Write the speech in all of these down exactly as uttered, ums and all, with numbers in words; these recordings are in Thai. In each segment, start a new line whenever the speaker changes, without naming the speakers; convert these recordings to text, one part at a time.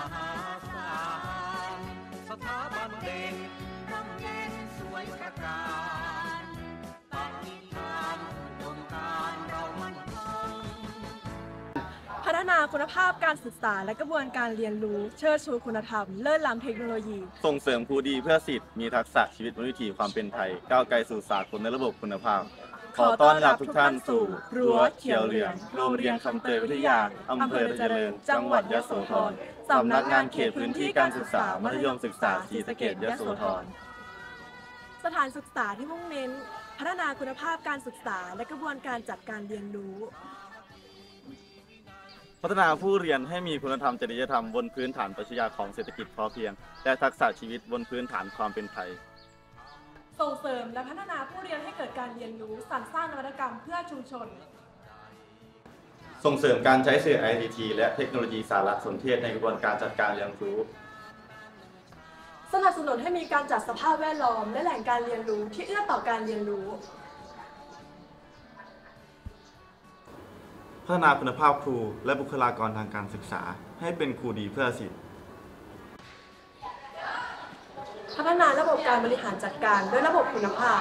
หาศาลสถาบันเด่นร่ำเย็นสวยประการปฏิญาณอุดมการณ์เรามั่นคง
พัฒนาคุณภาพการศึกษาและกระบวนการเรียนรู้เชิดชูคุณธรรมเลิศล้ำเทคโนโลยี
ส่งเสริมครูดีเพื่อสิทธิ์มีทักษะชีวิตวิถีความเป็นไทยก้าวไกลสู่สากลในระบบคุณภาพขอต้อนรับทุกท่านสู่รั้วเขียวเหลืองโรงเรียนคำเตยวิทยาอำเภอเจริญจังหวัดยโสธรสำนักงานเขตพื้นที่การศึกษามัธยมศึกษาศรีสะเกษยโสธร
สถานศึกษาที่มุ่งเน้นพัฒนาคุณภาพการศึกษาและกระบวนการจัดการเรียนรู้
พัฒนาผู้เรียนให้มีคุณธรรมจริยธรรมบนพื้นฐานปรัชญาของเศรษฐกิจพอเพียงและทักษะชีวิตบนพื้นฐานความเป็นไทย
ส่งเสริมและพัฒนาผู้เรียนให้เกิดการเรียนรู้สรรสร้างนวัตกรรมเพื่อชุมชน
ส่งเสริมการใช้สื่อ ไอ ซี ที และเทคโนโลยีสารสนเทศในกระบวนการจัดการเรียนรู้
สนับสนุนให้มีการจัดสภาพแวดล้อมและแหล่งการเรียนรู้ที่เอื้อต่อการเรียนรู้
พัฒนาคุณภาพครูและบุคลากรทางการศึกษาให้เป็นครูดีเพื่อสิทธิ
พัฒนาระบบการบริหารจัดการด้วยระบบคุณภาพ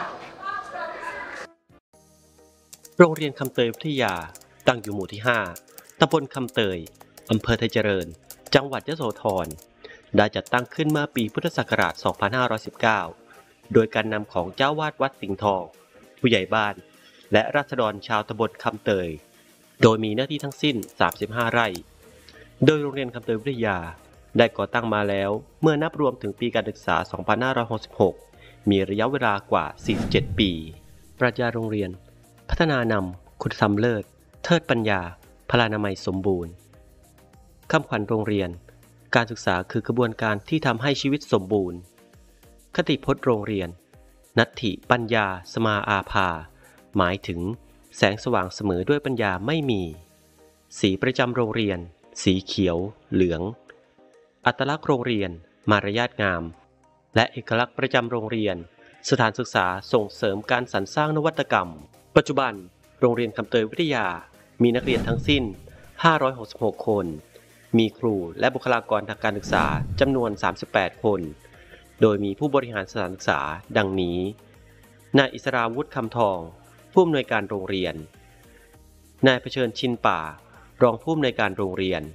โรงเรียนคำเตยวิทยาตั้งอยู่หมู่ที่ห้าตำบลคำเตยอำเภอไทยเจริญจังหวัดยโสธรได้จัดตั้งขึ้นเมื่อปีพุทธศักราช สองพันห้าร้อยสิบเก้า โดยการนำของเจ้าวาดวัดสิงห์ทองผู้ใหญ่บ้านและราษฎรชาวตำบลคำเตยโดยมีเนื้อที่ทั้งสิ้นสามสิบห้าไร่โดยโรงเรียนคำเตยวิทยาได้ก่อตั้งมาแล้วเมื่อนับรวมถึงปีการศึกษา สองพันห้าร้อยหกสิบหก มีระยะเวลากว่า สี่สิบเจ็ด ปีปรัชญาโรงเรียนพัฒนานำคุณธรรมเลิศเทิดปัญญาพลานามัยสมบูรณ์คำขวัญโรงเรียนการศึกษาคือกระบวนการที่ทำให้ชีวิตสมบูรณ์คติพจน์โรงเรียนนัตถิปัญญาสมาอาภาหมายถึงแสงสว่างเสมอด้วยปัญญาไม่มีสีประจำโรงเรียนสีเขียวเหลืองอัตลักษณ์โรงเรียนมารยาทงามและเอกลักษณ์ประจำโรงเรียนสถานศึกษาส่งเสริมการสรรสร้างนวัตกรรมปัจจุบันโรงเรียนคำเตยวิทยามีนักเรียนทั้งสิ้นห้าร้อยหกสิบหกคนมีครูและบุคลากรทางการศึกษาจำนวนสามสิบแปดคนโดยมีผู้บริหารสถานศึกษาดังนี้นายอิสราวุฒิคำทองผู้อำนวยการโรงเรียนนายเผชิญชินป่ารองผู้อำนวยการโรงเรียน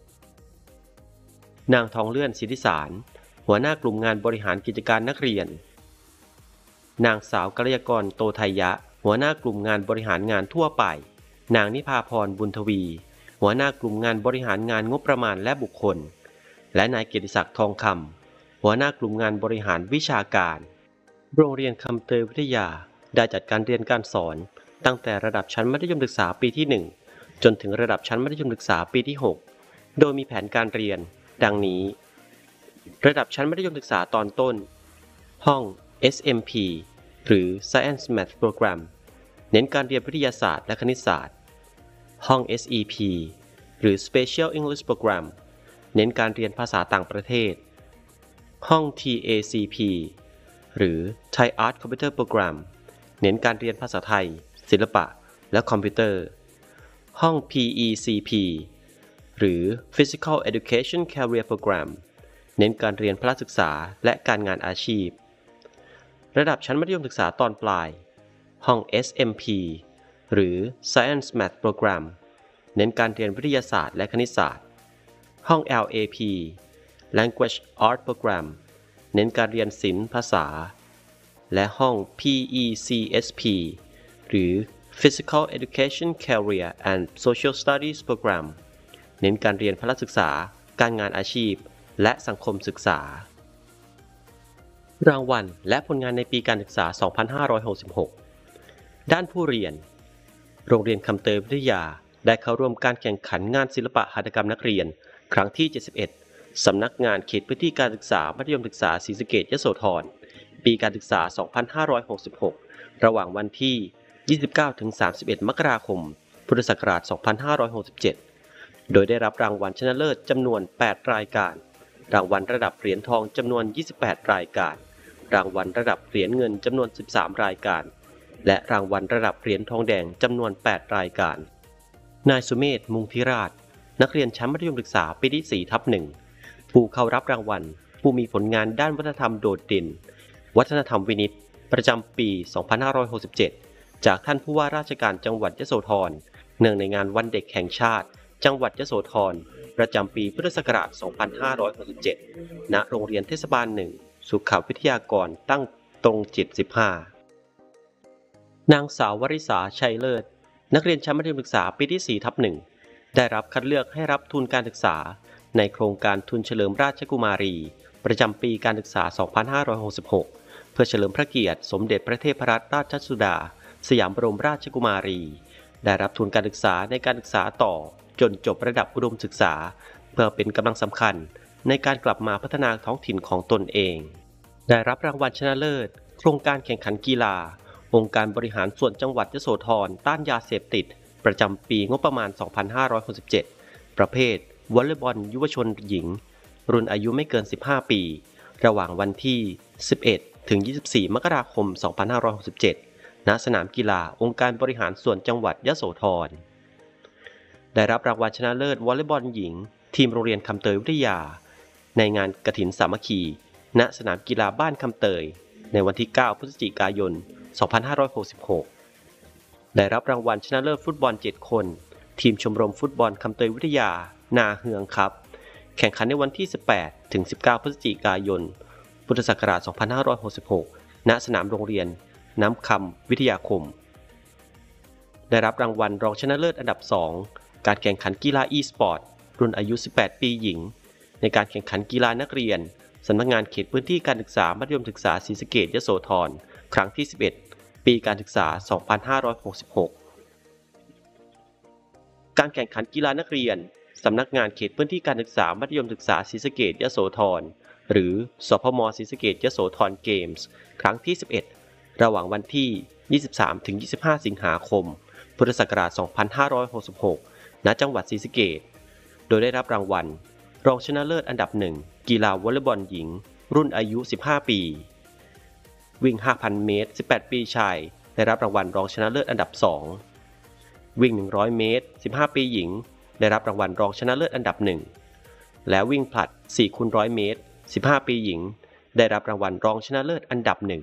นางทองเลื่อนสิทธิสารหัวหน้ากลุ่มงานบริหารกิจการนักเรียนนางสาวกัลยากรโตไทยะหัวหน้ากลุ่มงานบริหารงานทั่วไปนางนิพาพรบุญทวีหัวหน้ากลุ่มงานบริหารงานงบประมาณและบุคคลและนายเกียรติศักดิ์ทองคำหัวหน้ากลุ่มงานบริหารวิชาการโรงเรียนคำเตยวิทยาได้จัดการเรียนการสอนตั้งแต่ระดับชั้นมัธยมศึกษาปีที่หนึ่งจนถึงระดับชั้นมัธยมศึกษาปีที่หกโดยมีแผนการเรียนดังนี้ระดับชั้นมัธยมศึกษาตอนต้นห้อง เอส เอ็ม พี หรือ Science Math Program เน้นการเรียนวิทยาศาสตร์และคณิตศาสตร์ห้อง เอส อี พี หรือ Special English Program เน้นการเรียนภาษาต่างประเทศห้อง ที เอ ซี พี หรือ Thai Art Computer Program เน้นการเรียนภาษาไทยศิลปะและคอมพิวเตอร์ห้อง พี อี ซี พี หรือ Physical Education Career Program เน้นการเรียนพละศึกษาและการงานอาชีพระดับชั้นมัธยมศึกษาตอนปลายห้อง เอส เอ็ม พี หรือ Science Math Program เน้นการเรียนวิทยาศาสตร์และคณิตศาสตร์ห้อง แอล เอ พี Language Art Program เน้นการเรียนศิลป์ภาษาและห้อง พี อี ซี เอส พี หรือ Physical Education Career and Social Studies Program เน้นการเรียนพละศึกษาการงานอาชีพและสังคมศึกษารางวัลและผลงานในปีการศึกษา สองพันห้าร้อยหกสิบหก ด้านผู้เรียนโรงเรียนคำเตยวิทยาได้เข้าร่วมการแข่งขันงานศิลปะหัตถกรรมนักเรียนครั้งที่ เจ็ดสิบเอ็ด สำนักงานเขตพื้นที่การศึกษามัธยมศึกษาศรีสะเกษยโสธรปีการศึกษา สองพันห้าร้อยหกสิบหก ระหว่างวันที่ ยี่สิบเก้าถึงสามสิบเอ็ด มกราคม พุทธศักราช สองพันห้าร้อยหกสิบเจ็ด โดยได้รับรางวัลชนะเลิศจำนวน แปด รายการรางวัลระดับเหรียญทองจำนวน ยี่สิบแปด รายการรางวัลระดับเหรียญเงินจำนวน สิบสาม รายการและรางวัลระดับเหรียญทองแดงจำนวน แปด รายการนายสุเมธมุงธิราชนักเรียนชั้นมัธยมศึกษาปีที่ สี่ทับหนึ่งผู้เข้ารับรางวัลผู้มีผลงานด้านวัฒนธรรมโดดเด่นวัฒนธรรมวินิตประจำปี สองพันห้าร้อยหกสิบเจ็ด จากท่านผู้ว่าราชการจังหวัดยโสธรเนื่องในงานวันเด็กแห่งชาติจังหวัดยโสธรประจำปีพุทธศักราช สองพันห้าร้อยหกสิบเจ็ด ณ โรงเรียนเทศบาลหนึ่งสุขวิทยากรตั้งตรงจิต สิบห้านางสาววริษาชัยเลิศนักเรียนชั้นมัธยมศึกษาปีที่ สี่ทับหนึ่ง ได้รับคัดเลือกให้รับทุนการศึกษาในโครงการทุนเฉลิมราชกุมารีประจำปีการศึกษา สองพันห้าร้อยหกสิบหก เพื่อเฉลิมพระเกียรติสมเด็จพระเทพรัตนราชสุดาสยามบรมราชกุมารีได้รับทุนการศึกษาในการศึกษาต่อจนจบระดับอุดมศึกษาเพื่อเป็นกำลังสำคัญในการกลับมาพัฒนาท้องถิ่นของตนเองได้รับรางวัลชนะเลิศโครงการแข่งขันกีฬาองค์การบริหารส่วนจังหวัดยโสธรต้านยาเสพติดประจำปีงบประมาณ สองพันห้าร้อยหกสิบเจ็ด ประเภทวอลเลย์บอลยุวชนหญิงรุ่นอายุไม่เกิน สิบห้า ปีระหว่างวันที่ สิบเอ็ด ถึง ยี่สิบสี่ มกราคม สองพันห้าร้อยหกสิบเจ็ด ณ สนามกีฬาองค์การบริหารส่วนจังหวัดยโสธรได้รับรางวัลชนะเลิศวอลเลย์บอลหญิงทีมโรงเรียนคำเตยวิทยาในงานกฐินสามัคคีณ สนามกีฬาบ้านคำเตยในวันที่ เก้า พฤศจิกายน สองพันห้าร้อยหกสิบหกได้รับรางวัลชนะเลิศฟุตบอล เจ็ด คนทีมชมรมฟุตบอลคำเตยวิทยานาเฮืองครับแข่งขันในวันที่ สิบแปด ถึง สิบเก้า พฤศจิกายน พุทธศักราช สองพันห้าร้อยหกสิบหก ณ สนามโรงเรียนน้ำคำวิทยาคมได้รับรางวัลรองชนะเลิศอันดับ สอง การแข่งขันกีฬา e-sport รุ่นอายุ สิบแปด ปีหญิงในการแข่งขันกีฬานักเรียนสำนักงานเขตพื้นที่การศึกษามัธยมศึกษาศรีสะเกษยโสธรครั้งที่ สิบเอ็ด ปีการศึกษา สองพันห้าร้อยหกสิบหก การแข่งขันกีฬานักเรียนสำนักงานเขตพื้นที่การศึกษามัธยมศึกษาศรีสะเกษยโสธรหรือสพมศรีสะเกษยโสธรเกมส์ครั้งที่ สิบเอ็ด ระหว่างวันที่ ยี่สิบสาม ถึง ยี่สิบห้า สิงหาคม พุทธศักราช สองพันห้าร้อยหกสิบหก ณ จังหวัดศรีสะเกษโดยได้รับรางวัลรองชนะเลิศอันดับหนึ่งกีฬาวอลเลย์บอลหญิงรุ่นอายุ สิบห้า ปีวิ่ง ห้าพัน เมตร สิบแปด ปีชายได้รับรางวัลรองชนะเลิศอันดับ สองวิ่ง หนึ่งร้อย เมตร สิบห้า ปีหญิงได้รับรางวัลรองชนะเลิศอันดับหนึ่งและวิ่งผลัด สี่คูณร้อย เมตร สิบห้า ปีหญิงได้รับรางวัลรองชนะเลิศอันดับหนึ่ง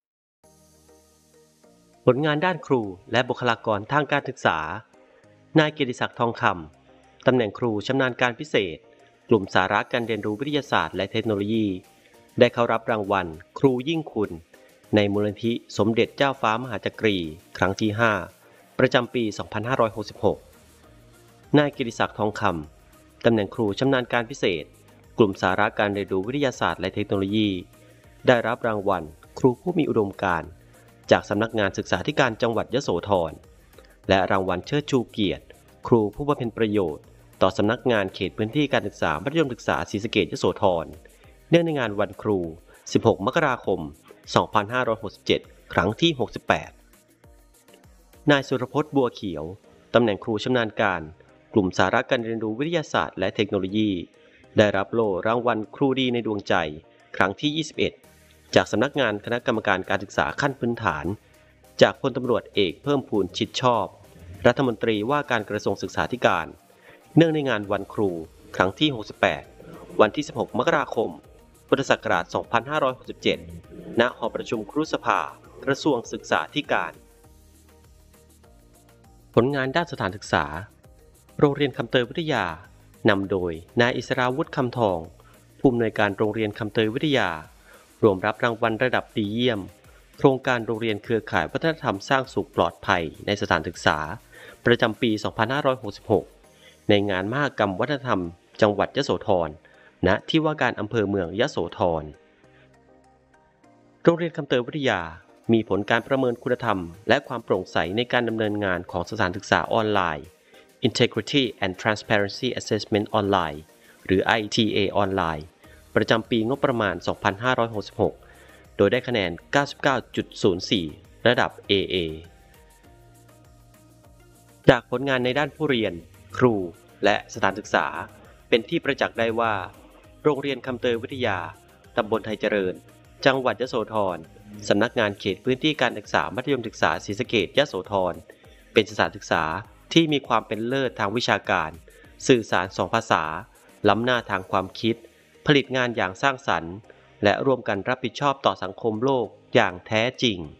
ผลงานด้านครูและบุคลากรทางการศึกษานายเกียรติศักดิ์ทองคำตำแหน่งครูชำนาญการพิเศษกลุ่มสาระการเรียนรู้วิทยาศาสตร์และเทคโนโลยีได้เข้ารับรางวัลครูยิ่งคุณในมูลนิธิสมเด็จเจ้าฟ้ามหาจักรีครั้งที่ห้าประจำปี สองพันห้าร้อยหกสิบหก นายเกียรติศักดิ์ทองคำตำแหน่งครูชำนาญการพิเศษกลุ่มสาระการเรียนรู้วิทยาศาสตร์และเทคโนโลยีได้รับรางวัลครูผู้มีอุดมการณ์จากสำนักงานศึกษาธิการจังหวัดยโสธรและรางวัลเชิดชูเกียรติครูผู้บำเพ็ญประโยชน์ต่อสำนักงานเขตพื้นที่การศึกษามัธยมศึกษาศรีสะเกษยโสธรเนื่องในงานวันครู สิบหก มกราคม สองพันห้าร้อยหกสิบเจ็ด ครั้งที่ หกสิบแปด นายสุรพจน์บัวเขียวตำแหน่งครูชำนาญการกลุ่มสาระการเรียนรู้วิทยาศาสตร์และเทคโนโลยีได้รับโล่รางวัลครูดีในดวงใจครั้งที่ ยี่สิบเอ็ด จากสำนักงานคณะกรรมการการศึกษาขั้นพื้นฐานจากพลตำรวจเอกเพิ่มพูนชิดชอบรัฐมนตรีว่าการกระทรวงศึกษาธิการเนื่องในงานวันครูครั้งที่ หกสิบแปด วันที่ สิบหก มกราคม พุทธศักราช สองพันห้าร้อยหกสิบเจ็ด ณ หอประชุมครุสภากระทรวงศึกษาธิการผลงานด้านสถานศึกษาโรงเรียนคำเตยวิทยานำโดยนายอิสราวุฒิคำทองผู้อำนวยการโรงเรียนคำเตยวิทยารวมรับรางวัลระดับดีเยี่ยมโครงการโรงเรียนเครือข่ายวัฒนธรรมสร้างสุขปลอดภัยในสถานศึกษาประจำปี สองพันห้าร้อยหกสิบหก ในงานมหกรรมวัฒนธรรมจังหวัดยโสธรณที่ว่าการอำเภอเมืองยโสธรโรงเรียนคำเตยวิทยามีผลการประเมินคุณธรรมและความโปร่งใสในการดำเนินงานของสถานศึกษาออนไลน์ Integrity and Transparency Assessment Online หรือ ไอ ที เอ ออนไลน์ประจำปีงบประมาณ สองพันห้าร้อยหกสิบหก โดยได้คะแนน เก้าสิบเก้าจุดศูนย์สี่ ระดับ เอ เอ จากผลงานในด้านผู้เรียนครูและสถานศึกษาเป็นที่ประจักษ์ได้ว่าโรงเรียนคำเตยวิทยาตำบลไทยเจริญจังหวัดยโสธรสำนักงานเขตพื้นที่การศึกษามัธยมศึกษาศรีสะเกษยโสธรเป็นสถานศึกษาที่มีความเป็นเลิศทางวิชาการสื่อสารสองภาษาล้ำหน้าทางความคิดผผลิตงานอย่างสร้างสรรค์และร่วมกันรับผิดชอบต่อสังคมโลกอย่างแท้จริง